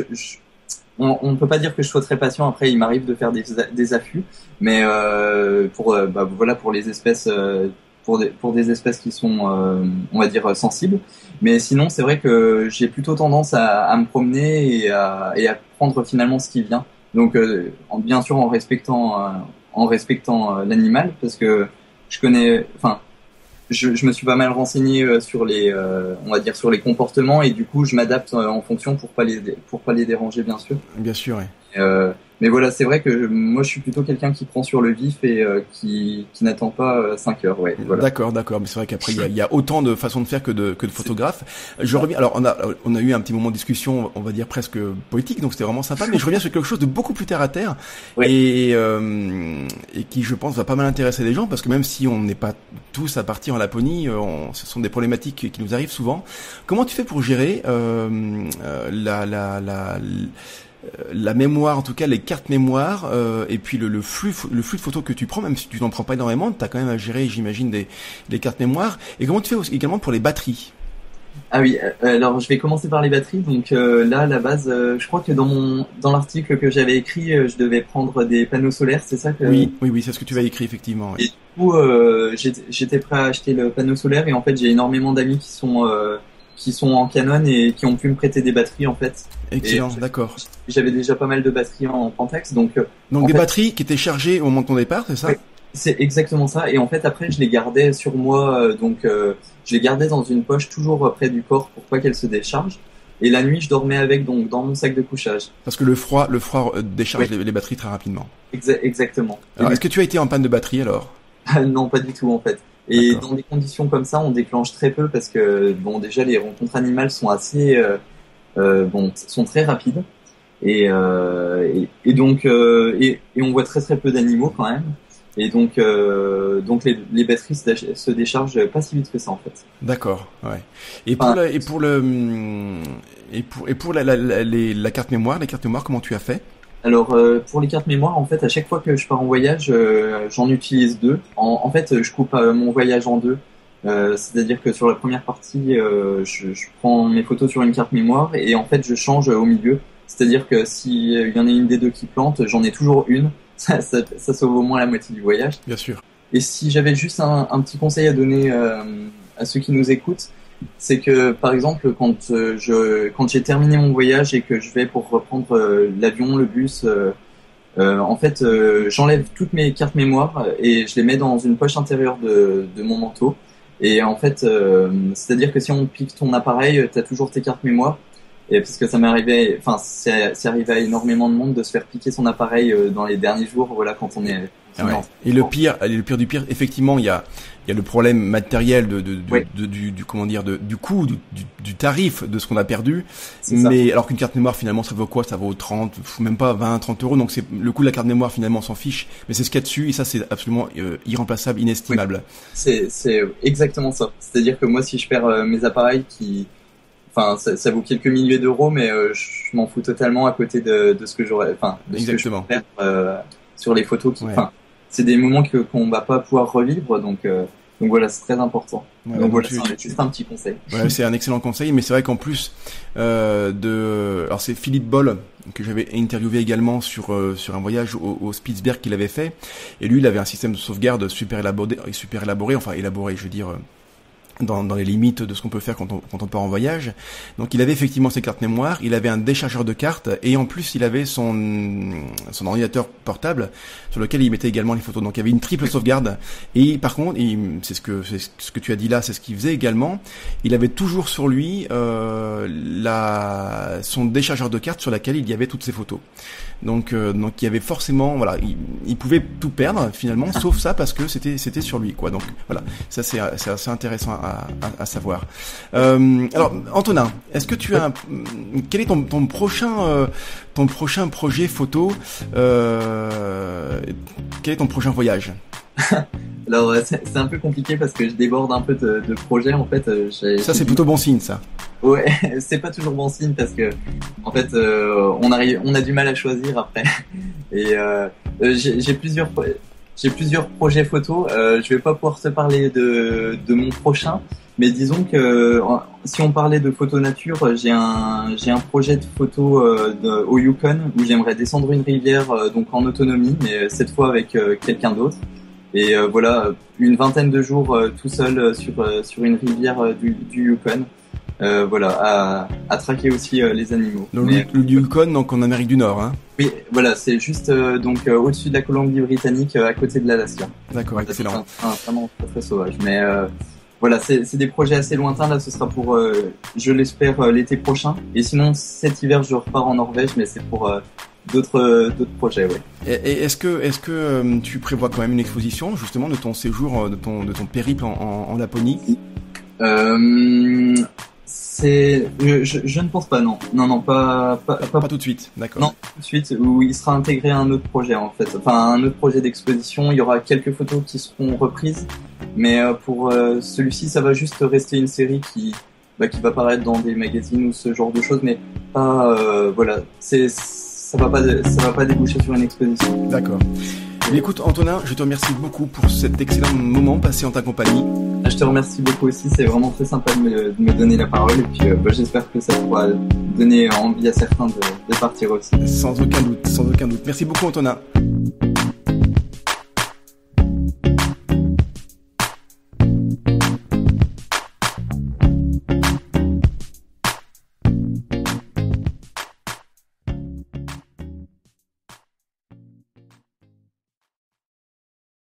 On ne peut pas dire que je sois très patient. Après, il m'arrive de faire des affûts, mais pour les espèces, pour des espèces qui sont, on va dire, sensibles. Mais sinon, c'est vrai que j'ai plutôt tendance à me promener et à prendre finalement ce qui vient. Donc, bien sûr, en respectant l'animal, parce que je connais, je me suis pas mal renseigné sur on va dire, sur les comportements, et du coup, je m'adapte en fonction pour pas les déranger, bien sûr. Bien sûr, oui. Mais voilà, c'est vrai que moi je suis plutôt quelqu'un qui prend sur le vif, et qui n'attend pas 5 heures. Ouais, voilà. D'accord, mais c'est vrai qu'après il y a autant de façons de faire que de photographes. Je reviens. Alors on a eu un petit moment de discussion, on va dire presque poétique, donc c'était vraiment sympa. Mais je reviens sur quelque chose de beaucoup plus terre à terre, et qui, je pense, va pas mal intéresser les gens, parce que même si on n'est pas tous à partir en Laponie, ce sont des problématiques qui nous arrivent souvent. Comment tu fais pour gérer la mémoire, en tout cas les cartes mémoire, et puis le flux de photos que tu prends, même si tu n'en prends pas énormément, tu as quand même à gérer, j'imagine, des cartes mémoire. Et comment tu fais aussi, également pour les batteries? Ah oui, alors je vais commencer par les batteries. Donc là, à la base, je crois que dans l'article que j'avais écrit, je devais prendre des panneaux solaires, c'est ça que... Oui, c'est ce que tu avais écrit, effectivement. Oui. Et du coup, j'étais prêt à acheter le panneau solaire, et en fait, j'ai énormément d'amis qui sont en Canon et qui ont pu me prêter des batteries, en fait. Excellent, d'accord. J'avais déjà pas mal de batteries en Pentax, donc des batteries qui étaient chargées au moment de ton départ, c'est ça? Oui, c'est exactement ça. Et en fait, après, je les gardais sur moi, je les gardais dans une poche toujours près du corps pour pas qu'elles se déchargent. Et la nuit, je dormais avec, donc dans mon sac de couchage. Parce que le froid décharge les batteries très rapidement. Exactement. Alors, est-ce que tu as été en panne de batterie alors? Non, pas du tout en fait. Et D'accord. dans des conditions comme ça, on déclenche très peu parce que bon, déjà les rencontres animales sont assez, sont très rapides et donc et on voit très très peu d'animaux quand même. Et donc les batteries se déchargent pas si vite que ça en fait. D'accord, ouais. Et pour la carte mémoire, comment tu as fait? Alors pour les cartes mémoire, en fait, à chaque fois que je pars en voyage, j'en utilise deux. En fait, je coupe mon voyage en deux. C'est-à-dire que sur la première partie, je prends mes photos sur une carte mémoire et en fait, je change au milieu. C'est-à-dire que si il y en a une des deux qui plante, j'en ai toujours une. Ça sauve au moins la moitié du voyage. Bien sûr. Et si j'avais juste un petit conseil à donner à ceux qui nous écoutent, c'est que par exemple quand j'ai terminé mon voyage et que je vais pour reprendre l'avion, le bus, en fait j'enlève toutes mes cartes mémoire et je les mets dans une poche intérieure de mon manteau. Et en fait, c'est-à-dire que si on pique ton appareil, t'as toujours tes cartes mémoire. Et parce que ça m'est arrivé, enfin c'est arrivé à énormément de monde de se faire piquer son appareil dans les derniers jours, voilà, quand on est. Ah ouais. Et le pire du pire, effectivement, il y a le problème matériel du comment dire, du coût, du tarif de ce qu'on a perdu. Mais alors qu'une carte mémoire finalement ça vaut quoi? Ça vaut 30, même pas 20, 30 euros. Donc c'est le coût de la carte mémoire finalement on s'en fiche. Mais c'est ce qu'il y a dessus et ça c'est absolument irremplaçable, inestimable. Oui. C'est exactement ça. C'est-à-dire que moi si je perds mes appareils enfin, ça vaut quelques milliers d'euros, mais je m'en fous totalement à côté de ce que j'aurais, enfin, de ce que je peux faire sur les photos. Enfin, c'est des moments qu'on va pas pouvoir revivre, donc voilà, c'est très important. Ouais, donc voilà, c'est juste un petit conseil. Ouais, c'est un excellent conseil, mais c'est vrai qu'en plus alors c'est Philippe Boll que j'avais interviewé également sur un voyage au Spitzberg qu'il avait fait, et lui il avait un système de sauvegarde super élaboré, enfin élaboré, je veux dire. Dans les limites de ce qu'on peut faire quand on part en voyage. Donc il avait effectivement ses cartes mémoire, il avait un déchargeur de cartes et en plus il avait son ordinateur portable sur lequel il mettait également les photos. Donc il y avait une triple sauvegarde et par contre, c'est ce que tu as dit là, c'est ce qu'il faisait également, il avait toujours sur lui son déchargeur de cartes sur laquelle il y avait toutes ses photos. Donc il y avait forcément, voilà, il pouvait tout perdre finalement, sauf ça parce que c'était sur lui, quoi. Donc voilà, ça c'est assez intéressant à savoir. Alors Antonin, est-ce que tu as quel est ton prochain projet photo? Quel est ton prochain voyage? Alors c'est un peu compliqué parce que je déborde un peu de projets en fait. Ça c'est plutôt bon signe ça. Ouais, c'est pas toujours bon signe parce que en fait on a du mal à choisir après. Et j'ai plusieurs projets photos. Je vais pas pouvoir te parler de mon prochain, mais disons que si on parlait de photo nature, j'ai un projet de photo au Yukon où j'aimerais descendre une rivière donc en autonomie, mais cette fois avec quelqu'un d'autre. Et voilà, une vingtaine de jours tout seul sur une rivière du Yukon. Voilà, à traquer aussi les animaux. Donc le Yukon, donc en Amérique du Nord, hein. Oui, voilà, c'est juste au-dessus de la Colombie-Britannique, à côté de l'Alaska. D'accord, excellent. C'est vraiment très, très sauvage. Mais voilà, c'est des projets assez lointains. Là, ce sera pour, je l'espère, l'été prochain. Et sinon, cet hiver, je repars en Norvège, mais c'est pour d'autres projets, ouais. Et est-ce que tu prévois quand même une exposition justement de ton séjour, de ton périple en Laponie? Je ne pense pas, non, pas tout de suite, d'accord. Non, tout de suite, où il sera intégré à un autre projet en fait, enfin un autre projet d'exposition. Il y aura quelques photos qui seront reprises, mais pour celui-ci, ça va juste rester une série qui va paraître dans des magazines ou ce genre de choses, mais pas, voilà, ça va pas déboucher sur une exposition. D'accord. Mais écoute Antonin, je te remercie beaucoup pour cet excellent moment passé en ta compagnie. Je te remercie beaucoup aussi, c'est vraiment très sympa de me donner la parole et puis j'espère que ça pourra donner envie à certains de partir aussi. Sans aucun doute. Merci beaucoup Antonin.